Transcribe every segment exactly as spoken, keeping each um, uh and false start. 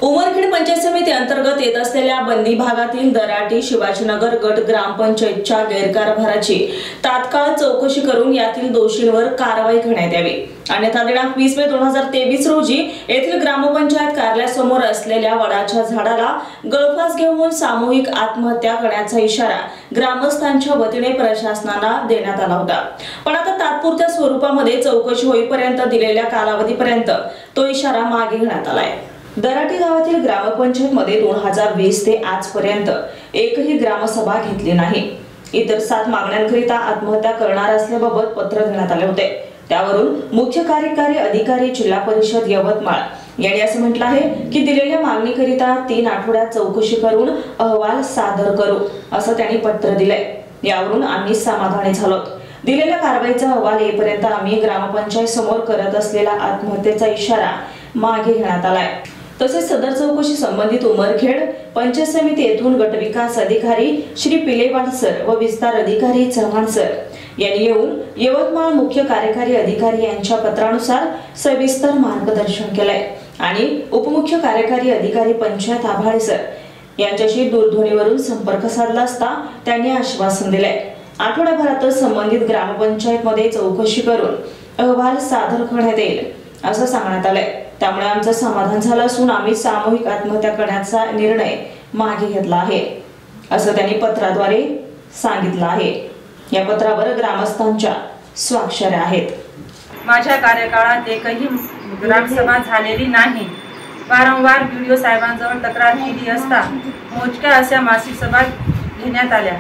उमरखेड पंचायत समिती अंतर्गत येत असलेल्या बंदी भागातील दराटी शिवाजीनगर गट ग्रामपंचायतच्या गैरकारभाराची तात्काळ चौकशी करून यातील दोषींवर कारवाई करण्यात यावी, अन्यथा दिनांक वीस मे दोन हजार तेवीस रोजी येथील ग्रामपंचायत कार्यालयासमोर असलेल्या वडाच्या झाडाला गळफास घेऊन सामूहिक आत्महत्या करण्याचा इशारा ग्रामस्थांच्या वतीने प्रशासनाला देण्यात आला होता। पण आता तात्पुरत्या स्वरूपामध्ये चौकशी होईपर्यंत दिलेल्या कालावधीपर्यंत तो इशारा मागे घेण्यात आलाय। दराटी गावातील ग्रामपंचायत मध्ये दोन हजार वीस ते आजपर्यंत एकही ग्रामसभा घेतली नाही। इतर सात मागण्यांकरिता आत्महत्या करणार असल्याबाबत पत्र देण्यात आले होते। त्यावरून मुख्य कार्यकारी अधिकारी जिल्हा परिषद यवतमाळ यांनी असं म्हटलं आहे की दिलेल्या मागणीकरिता तीन आठवड्यात चौकशी करून अहवाल सादर करू असं त्यांनी पत्र दिलंय। यावरून आम्ही समाधानी झालो। दिलेल्या कारवाईचा अहवाल येईपर्यंत आम्ही ग्रामपंचायत समोर करत असलेला आत्महत्येचा इशारा मागे घेण्यात आलाय। तसेच सदर चौकशी संबंधित उमरखेड पंचायत समिती येथून गटविकास अधिकारी श्री पिलेवाड सर व विस्तार अधिकारी चव्हाण सर यांनी येऊन यवतमाळ मुख्य कार्यकारी अधिकारी यांच्या पत्रानुसार सविस्तर मार्गदर्शन केलंय आणि उपमुख्य कार्यकारी अधिकारी पंचायत आभाळे सर यांच्याशी दूरध्वनीवरून संपर्क साधला असता त्यांनी आश्वासन दिलंय आठवड्याभरातच संबंधित ग्रामपंचायत मध्ये चौकशी करून अहवाल सादर करण्यात येईल असं सांगण्यात आलंय। त्यामुळे आमचं समाधान झालं असून आम्ही सामूहिक आत्महत्या करण्याचा निर्णय मागे घेतला आहे असं त्यांनी पत्राद्वारे सांगितलं आहे। या पत्रावर ग्रामस्थांच्या स्वाक्षऱ्या आहेत। माझ्या कार्यकाळात एकही ग्रामसभा झालेली नाही। वारंवार व्हिडिओ साहेबांजवळ तक्रार केली असता मोजक्या अशा मासिक सभा घेण्यात आल्या,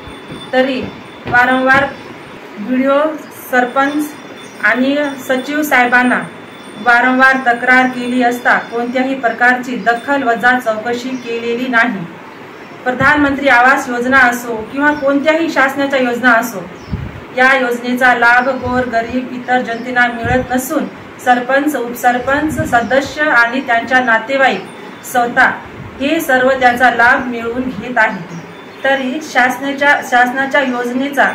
तरी वारंवार व्हिडिओ सरपंच आणि सचिव साहेबांना वारंवार तक्रार केली असता कोणत्याही प्रकारची दखल वजा चौकशी केलेली नाही। प्रधानमंत्री आवास योजना असो किंवा कोणत्याही शासनाच्या योजना असो, या योजनेचा लाभ गोर गरीब इतर जनतेला मिळत नसून सरपंच उपसरपंच सदस्य आणि त्यांच्या नातेवाईक स्वतः हे सर्व त्याचा लाभ मिळवून घेत आहेत। तरी शासनाच्या शासनाच्या योजनेचा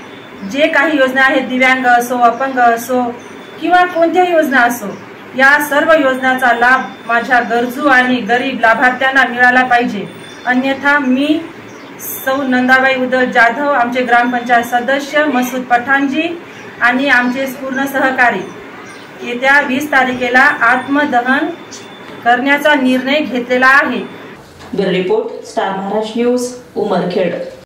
जे काही योजना आहेत, दिव्यांग असो अपंग असो किंवा कोणत्याही योजना असो, या सर्व योजनांचा लाभ माझ्या गरजू आणि गरीब लाभार्थ्यांना मिळाला पाहिजे, अन्यथा मी सौ नंदाबाई उदय जाधव, आमचे ग्रामपंचायत सदस्य मसूद पठाणजी आणि आमचे पूर्ण सहकारी येत्या वीस तारखेला आत्मदहन करण्याचा निर्णय घेतलेला आहे। Bureau report, star Maharashtra news, Umarkhed.